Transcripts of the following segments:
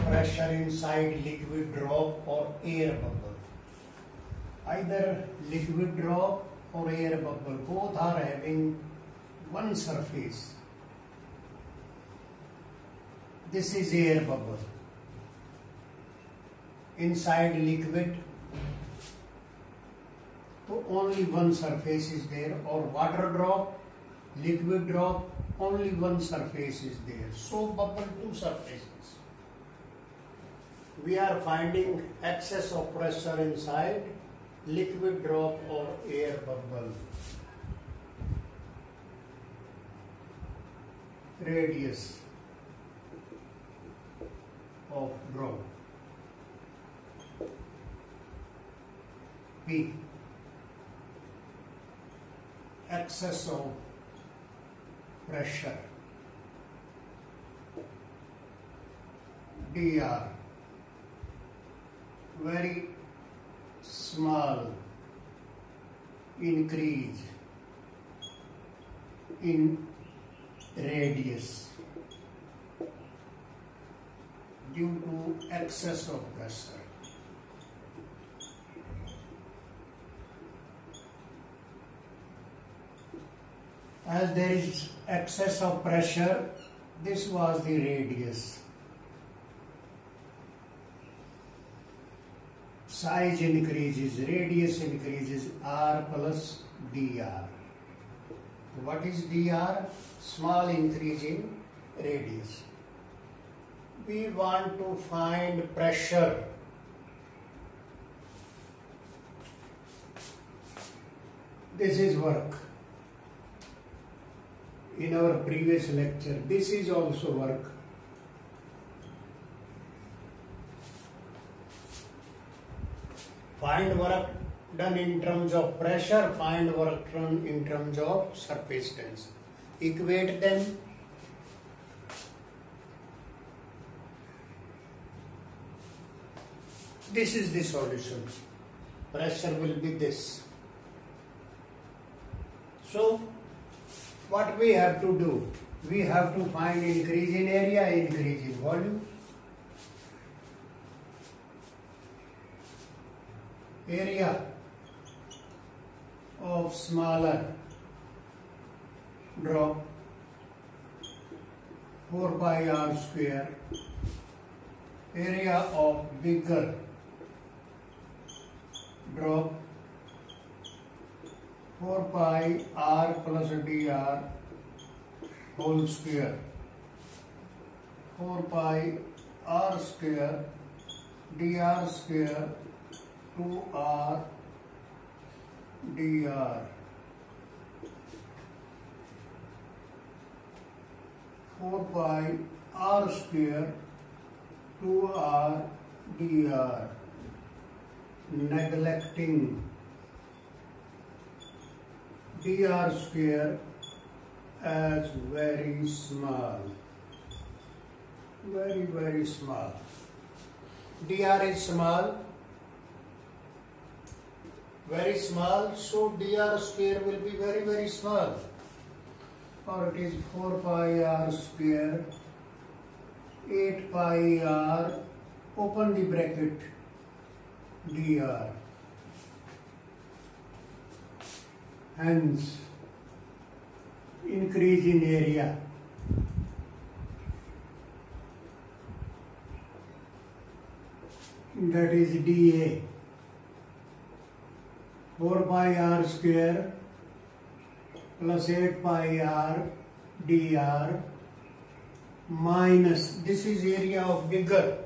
pressure inside liquid drop or air bubble. Either liquid drop or air bubble, both are having one surface. This is air bubble. Inside liquid, so only one surface is there, or water drop, liquid drop, only one surface is there. So bubble, two surfaces. We are finding excess of pressure inside liquid drop or air bubble. Radius of drop P. Excess of pressure dr, very small increase in radius due to excess of pressure. As there is excess of pressure, this was the radius. Size increases, radius increases, r plus dr. What is dr? Small increase in radius. We want to find pressure. This is work. In our previous lecture, this is also work. Find work done in terms of pressure, find work done in terms of surface tension. Equate them. This is the solution. Pressure will be this. So, what we have to do? We have to find increase in area, increase in volume. Area of smaller drop 4 pi r square. Area of bigger drop 4 pi r plus dr whole square. 4 pi r square dr square 2r dr. 4 pi r square 2r dr. Neglecting dr square as very small, very small. Dr is small, very small, so dr square will be very small, or it is 4 pi r square 8 pi r, open the bracket, dr. Hence, increase in area. That is dA. 4 pi r square plus 8 pi r dr minus, this is area of bigger,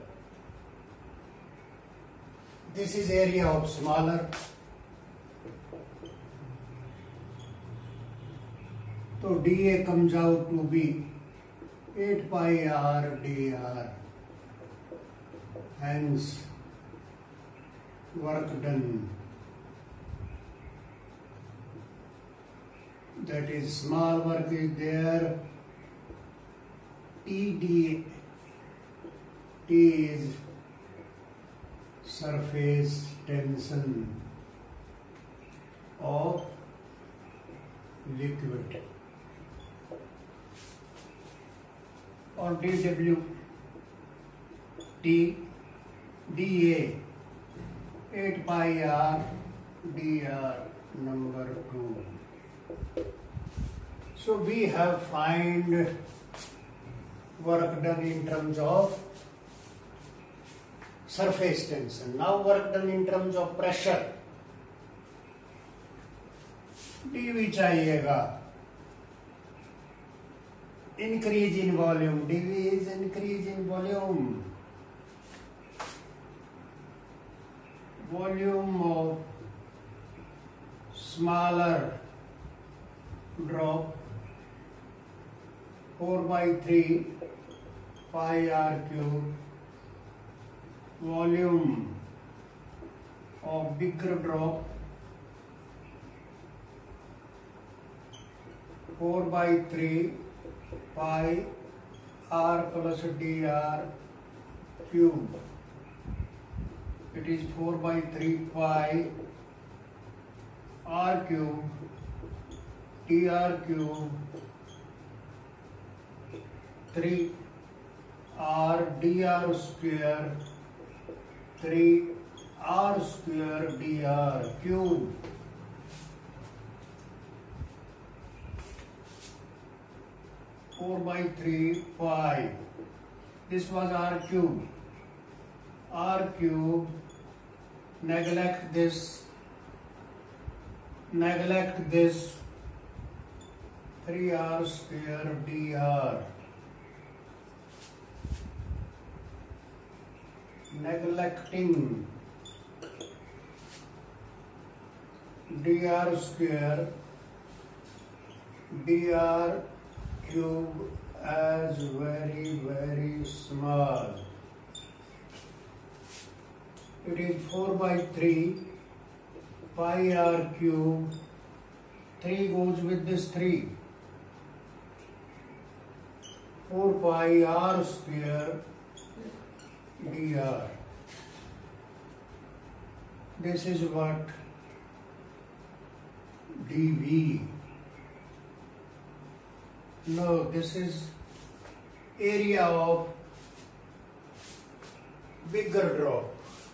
this is area of smaller. So dA comes out to be 8 pi r dr. Hence, work done. That is, small work is there. TD. T is surface tension of liquid. Or dW T dA 8 pi r dr number 2. So we have find work done in terms of surface tension. Now work done in terms of pressure. dV चाहिएगा. Increase in volume. dV is increase in volume. Volume of smaller drop 4 by 3 pi r cube. Volume of bigger drop 4 by 3 pi r plus dr cube. It is 4 by 3 pi r cube dr cube 3 r dr square 3 r square dr cube. Four by 3 pi. This was r cube. R cube. Neglect this. Neglect this. 3r square dr. Neglecting dr square dr cube as very small. It is 4 by 3 pi r cube. 3 goes with this 3. 4 pi r square dr. This is what dV. No, this is area of bigger drop.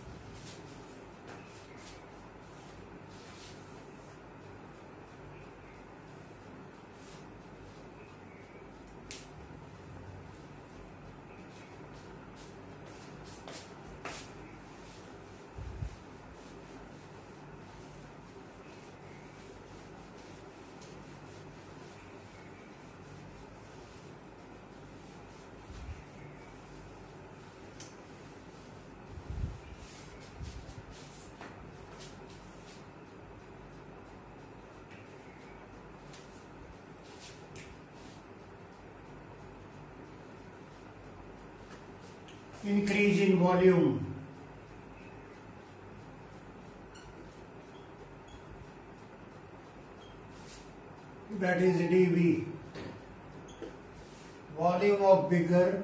Increase in volume. That is dV. Volume of bigger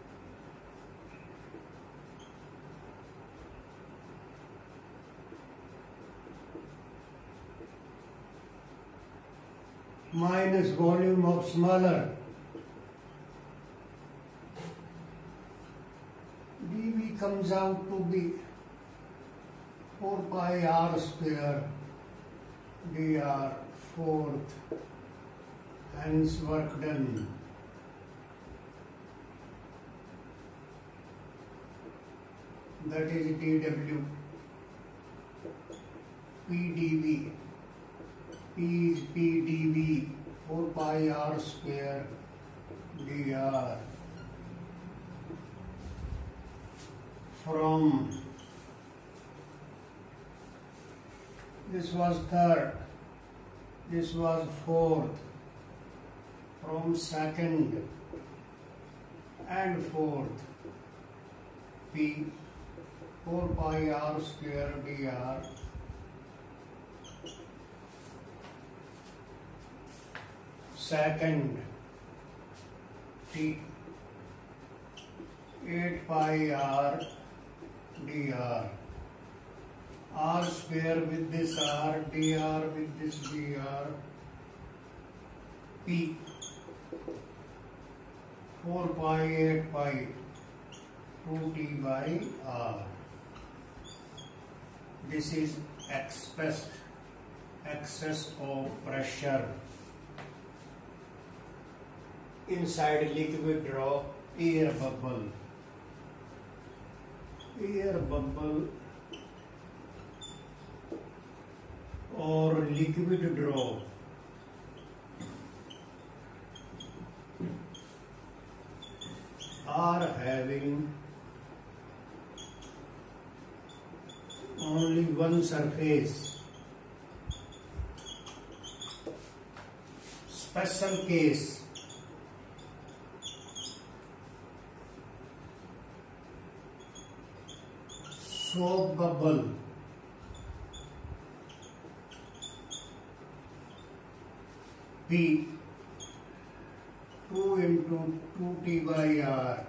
minus volume of smaller. dV comes out to be 4 pi r square dr fourth, hence work done. That is dW. PdV. P is PdV 4 pi r square dr. From this was third, this was fourth, from second and fourth, P 4 pi r square dr. Second, T 8 pi r dr. R square with this r, dr with this dr. P 4 pi 8 pi 2T by R. This is excess of pressure inside liquid drop, air bubble or liquid drop. Are having only one surface. Special case. Soap bubble. P 2 into 2T by R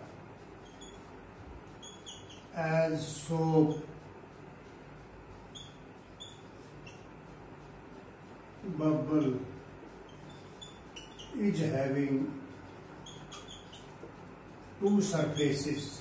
as soap bubble is having two surfaces.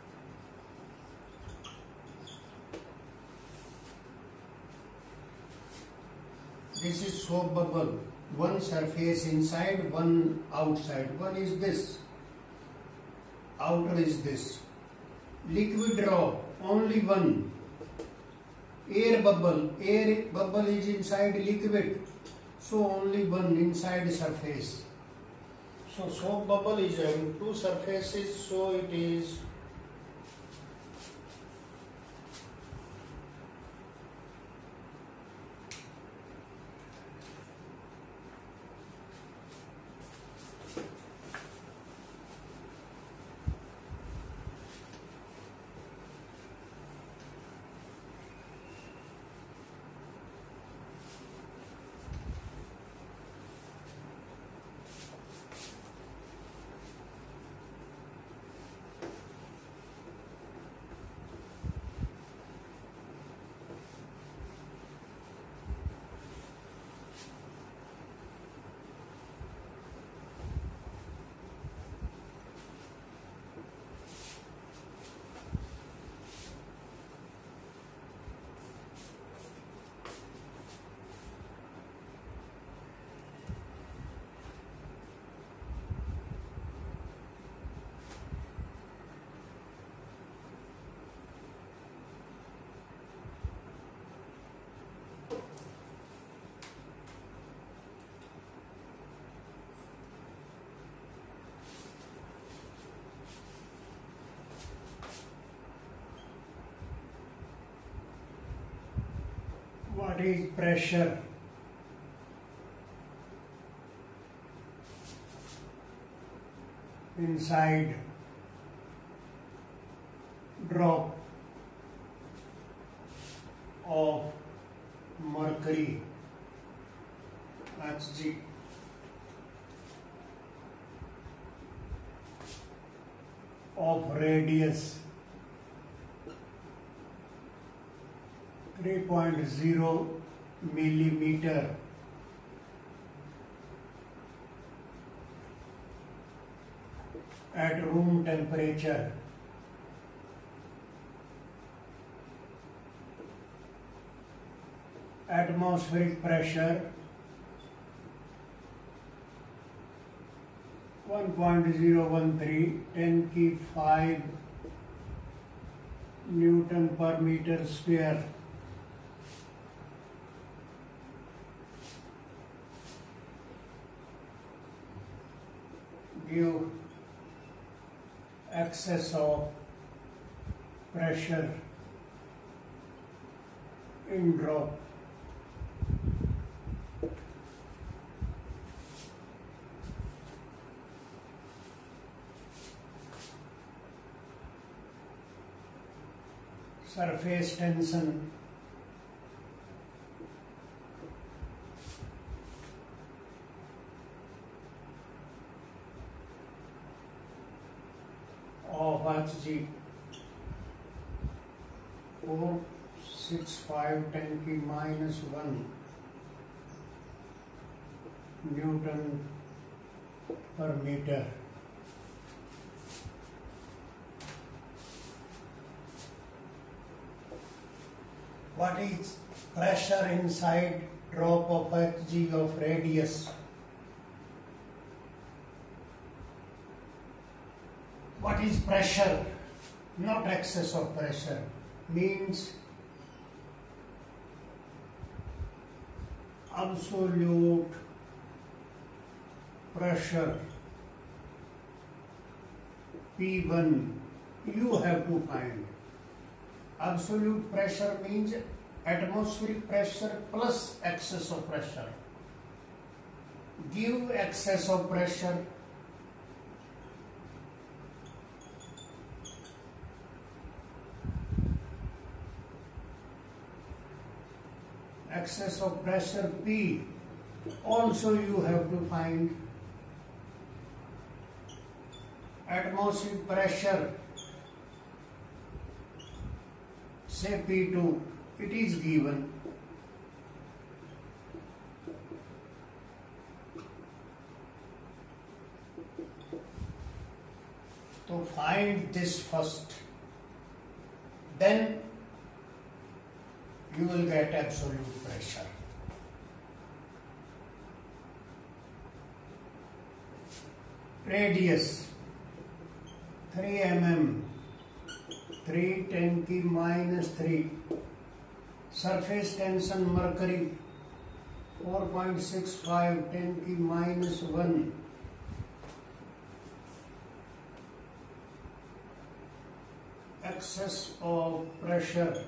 This is soap bubble. One surface inside, one outside. One is this, outer is this. Liquid drop, only one. Air bubble is inside liquid, so only one inside surface. So soap bubble is having two surfaces, so it is what is pressure? Inside drop of mercury Hg of radius 3.0 millimeter at room temperature. Atmospheric pressure 1.013 10 की 5 Newton per meter square. Give excess of pressure in drop. Surface tension of Hg 465 10 की -1 Newton per meter. What is pressure inside drop of Hg of radius? What is pressure? Not excess of pressure. Means absolute pressure P1 you have to find. Absolute pressure means atmospheric pressure plus excess of pressure. Give excess of pressure. Excess of pressure P also you have to find. Atmospheric pressure say P2, it is given. So find this first, then you will get absolute pressure. Radius 3 mm, 3 10 की -3. Surface tension mercury 4.65 10 की -1. Excess of pressure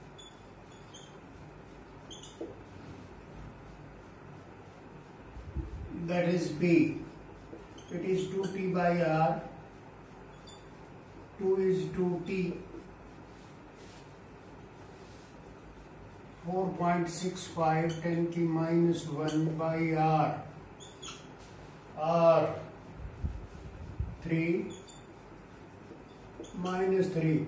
that is B. It is 2T by R. 2 is 2T. 4.65 10 की -1 by R. R 3 -3.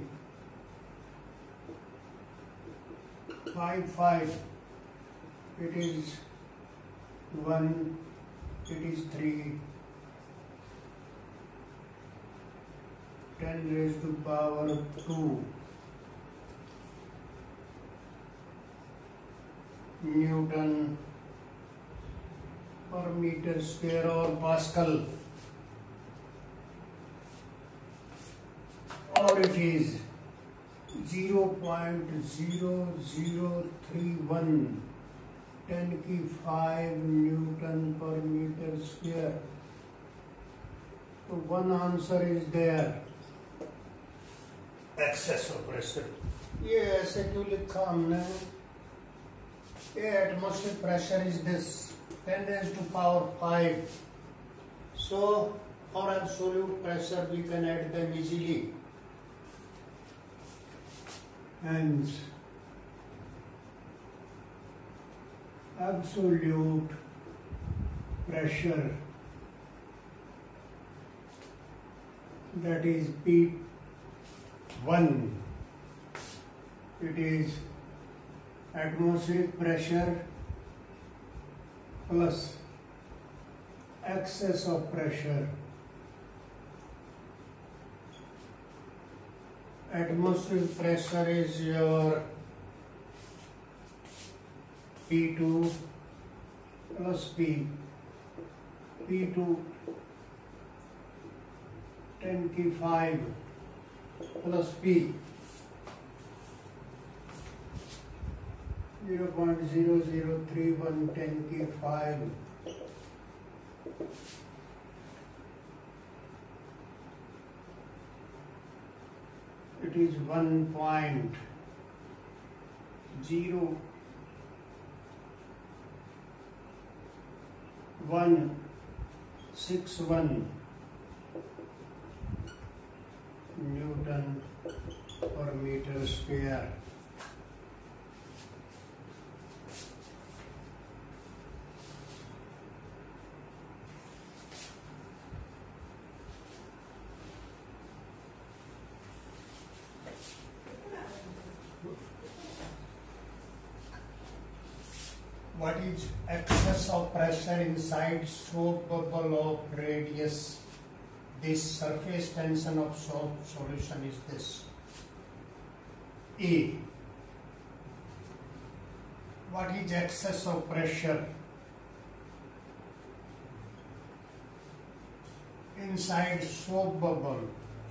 5. It is 1. It is 3. 10 raised to power 2 Newton per meter square or Pascal, or it is 0.0031 10 की 5 Newton per meter square. So one answer is there. Excess of pressure. ये ऐसे क्यों लिखा हमने? ये atmospheric pressure is this 10 raised to power 5. So for absolute pressure we can add them easily. And absolute pressure, that is P1. It is atmospheric pressure plus excess of pressure. Atmospheric pressure is your P2 plus P. P2 10 की 5 plus P 0.0031 10 की 5. It is 1.0161 Newton per meter square. What is excess of pressure inside soap bubble of radius? This surface tension of soap solution is this. E. What is excess of pressure inside soap bubble?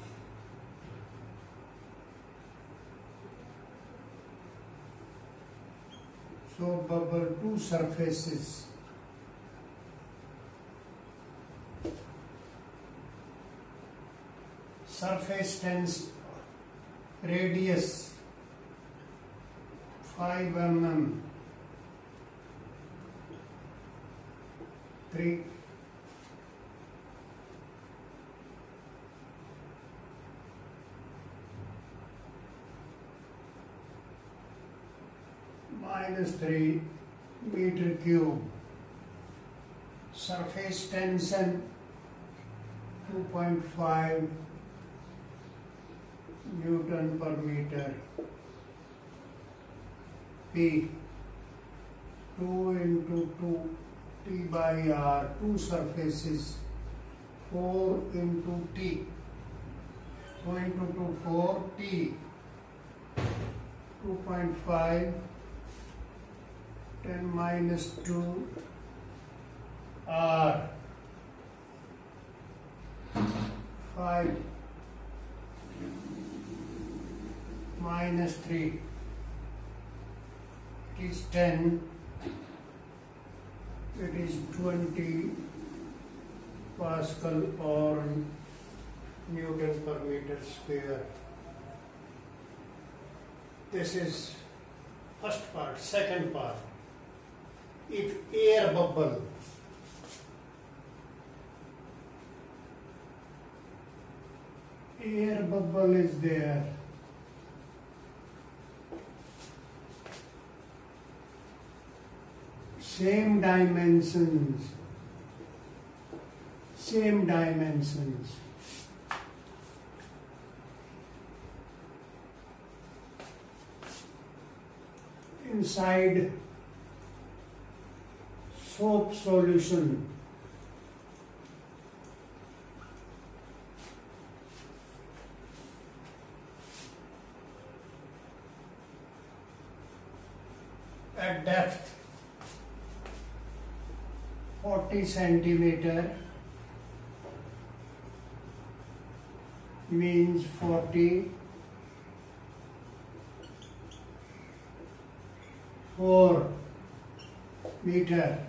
Soap bubble, two surfaces. Surface tends radius 5 mm, 3 minus 3 meter cube. Surface tension 2.5 Newton per meter. P 2 into 2 T by R, two surfaces, 4 into T, 2 into 2, 4 T, 2.5, 10 minus 2 R, 5 minus 3, it is 10, it is 20 Pascal or Newton per meter square. This is first part. Second part, if air bubble is there, same dimensions, inside soap solution, at depth 40 centimeter, means 40 4 meter.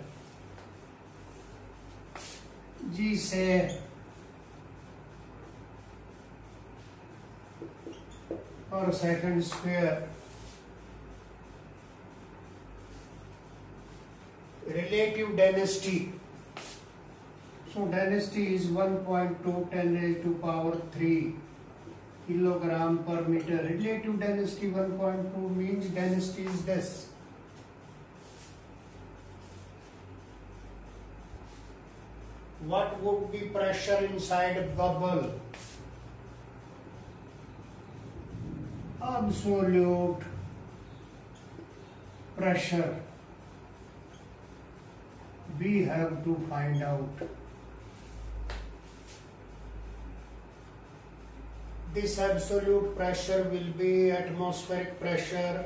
G say per second square. Relative density. So density is 1.2 10 raised to power 3 kilogram per meter. Relative density 1.2 means density is this. What would be pressure inside a bubble? Absolute pressure. We have to find out. This absolute pressure will be atmospheric pressure.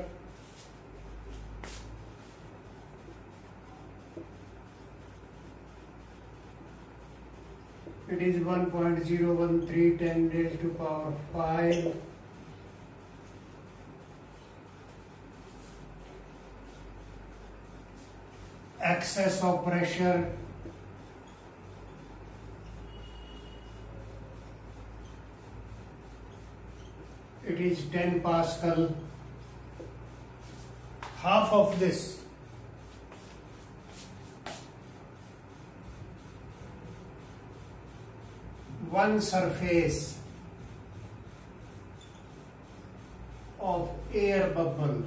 It is 1.013 10 raised to power 5. Excess of pressure it is 10 Pascal. Half of this one surface of air bubble,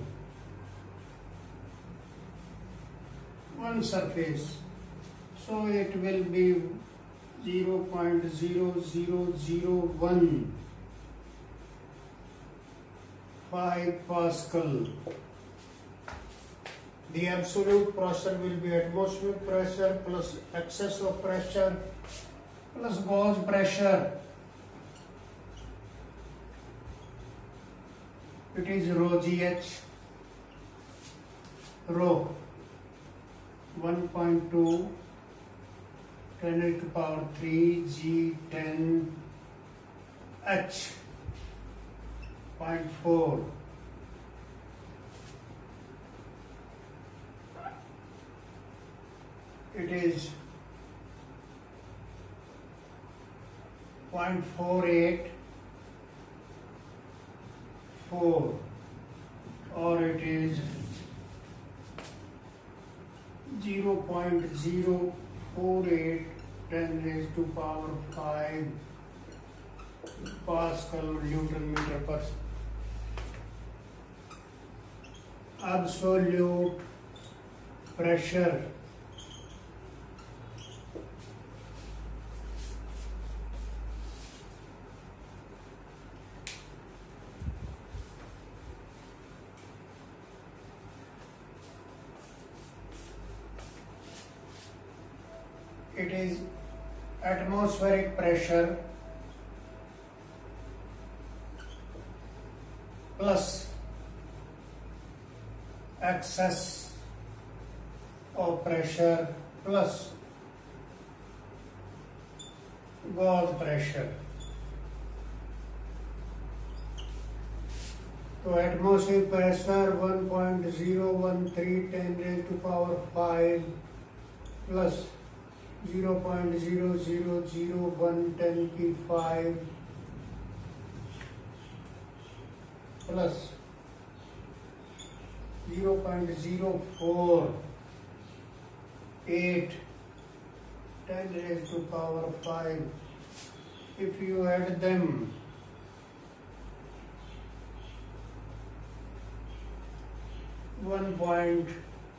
one surface, so it will be 0.0001 5 Pascal. The absolute pressure will be atmospheric pressure plus excess of pressure plus gauge pressure. It is rho GH. rho 1.2 10 to the power 3 G10 H 0.4 it is 0.484 or it is 0.048 10 raised to power 5 Pascal Newton meter per absolute pressure it is atmospheric pressure plus excess of pressure plus gauge pressure. So atmospheric pressure 1.013 10 raised to power 5 plus 0.00001 10 5 plus 0.048 10 raised to power 5. If you add them, one point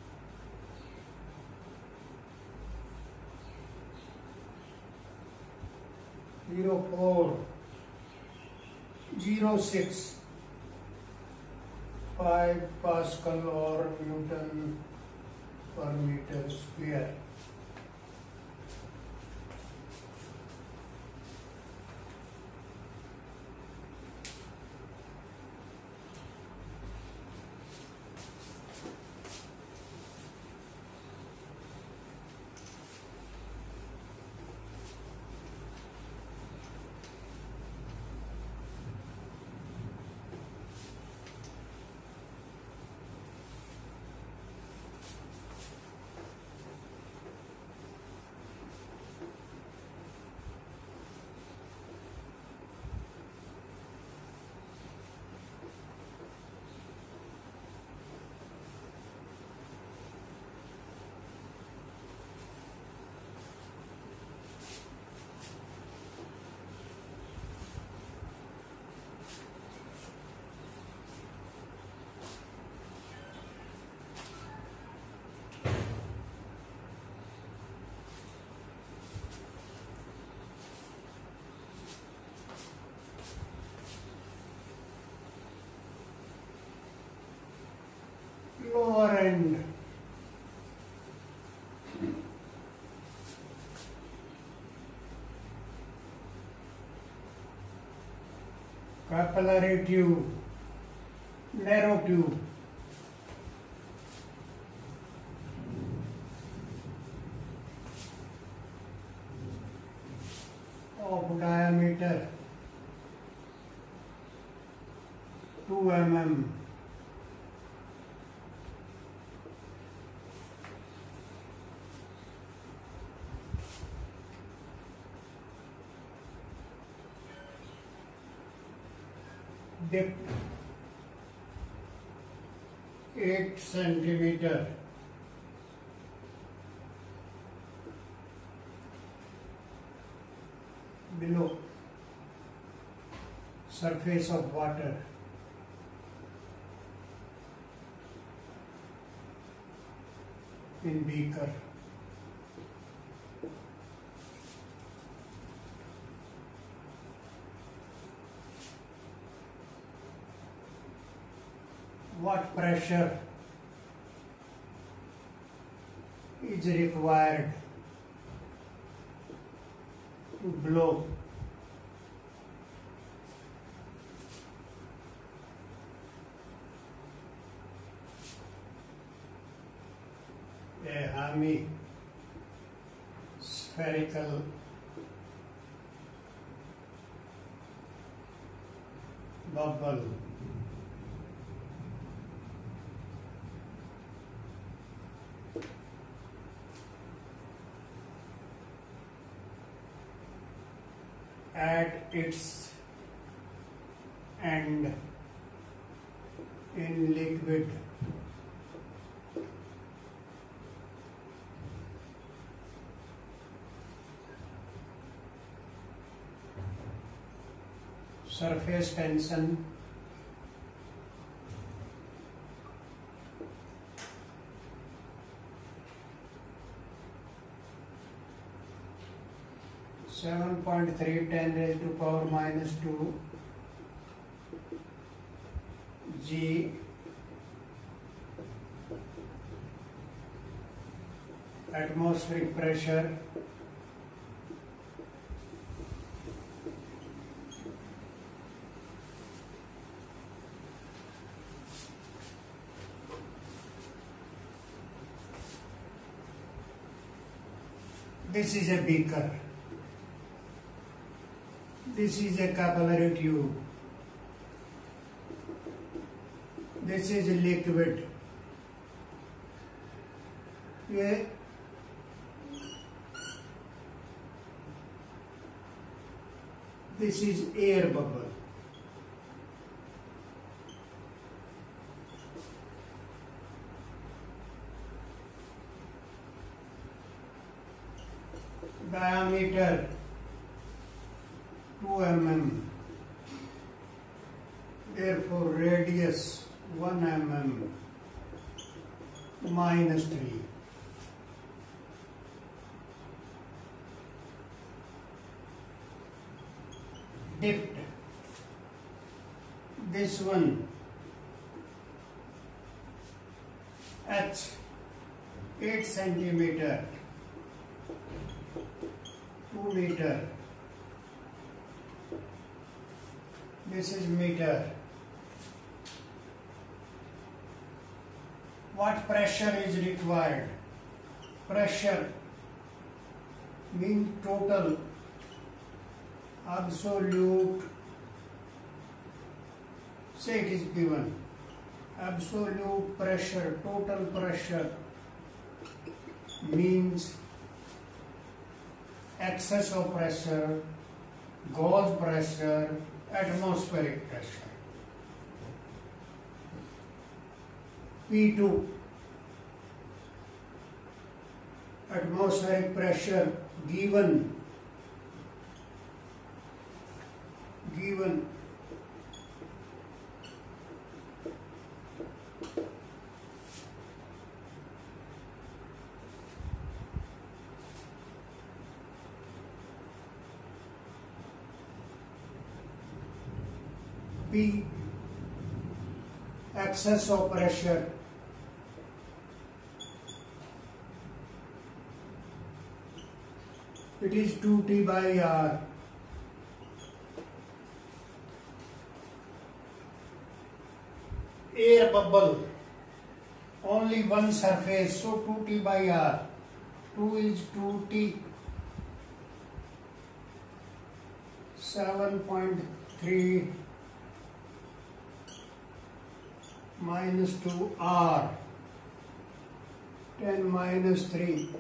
0.0406 Pascal or Newton per meter square. Lower end capillary tube, narrow tube, of diameter 2 mm. Depth 8 centimeter. Below surface of water. In beaker. What pressure is required to blow a hemispherical bubble at its end in liquid surface tension (7.3 10 raised to power minus 2 G atmospheric pressure This is a beaker. This is a capillary tube. This is a liquid. This is air bubble. Diameter 2 mm, therefore radius 1 mm minus 3. Dipped. This one H 8 centimeter, 2 meter. This is meter. What pressure is required? Pressure means total, absolute, say it is given, absolute pressure, total pressure means excess of pressure, gauge pressure, atmospheric pressure. P2, atmospheric pressure given P, excess of pressure, it is 2T by R. Air bubble, only one surface, so 2T by R. 2 is 2T, 7.3 minus 2 R, 10 minus 3.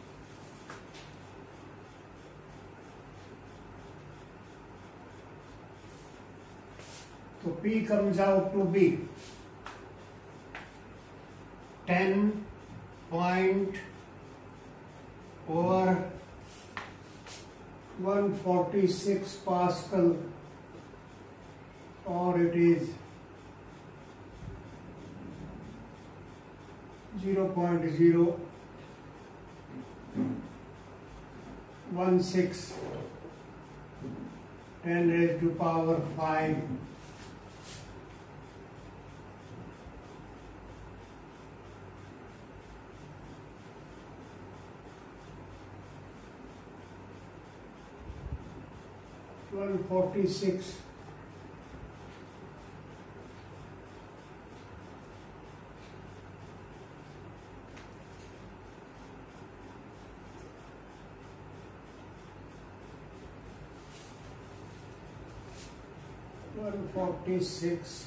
So P comes out to be 10 point over 146 Pascal, or it is 0.016 10 raised to power 5 . (146) 146.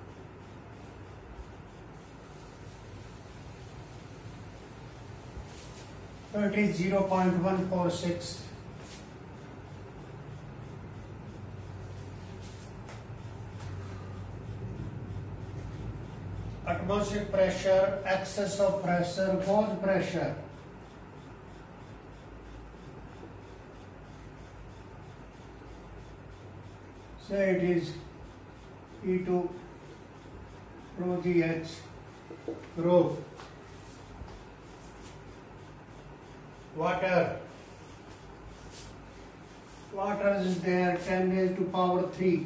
So it is 0.146. Atmospheric pressure, excess of pressure, gauge pressure. So it is E2 rho GH rho. Water is there, 10 raised to power 3,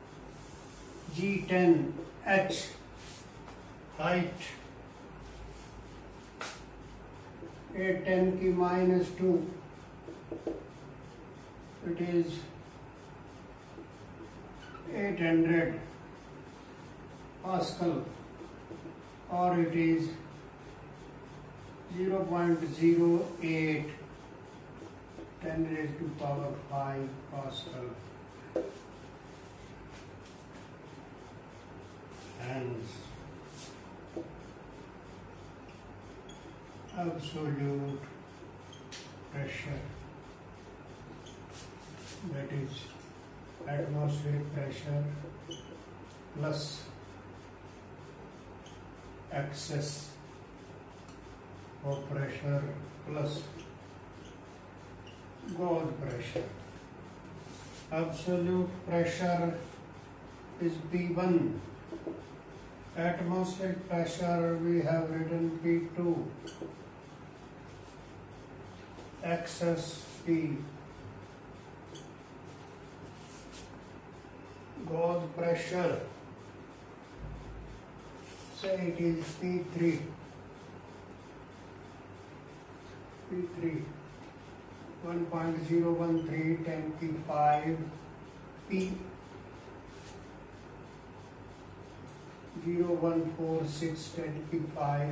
G10 H. Height 810 की -2, it is 800 Pascal, or it is 0.08 10 raised to power 5 Pascal. Hence absolute pressure, that is atmospheric pressure plus excess of pressure plus gauge pressure. Absolute pressure is P1. Atmospheric pressure we have written P2. Excess P. Gauge pressure, say it is P3. 1.013 10 की 5 P 0146 10 की 5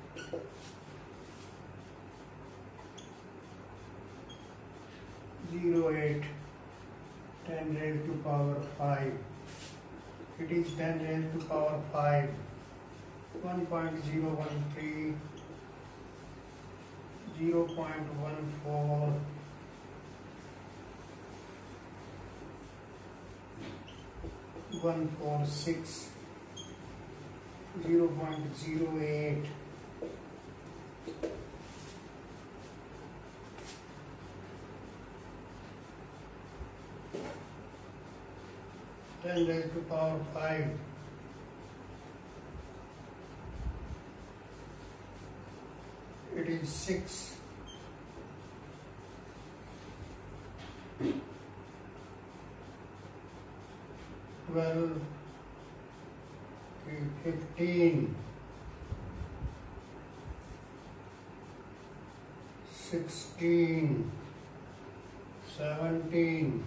08 10 raised to power 5. It is 10 raised to power 5. 1.013 0.14 146 0.08 10 raised to power 5. It is 6. 12, 15, 16, 17,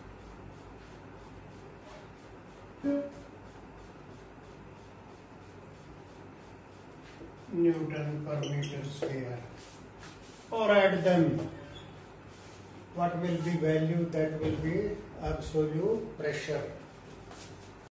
Newton per meter square. Or add them. What will be value? That will be absolute pressure.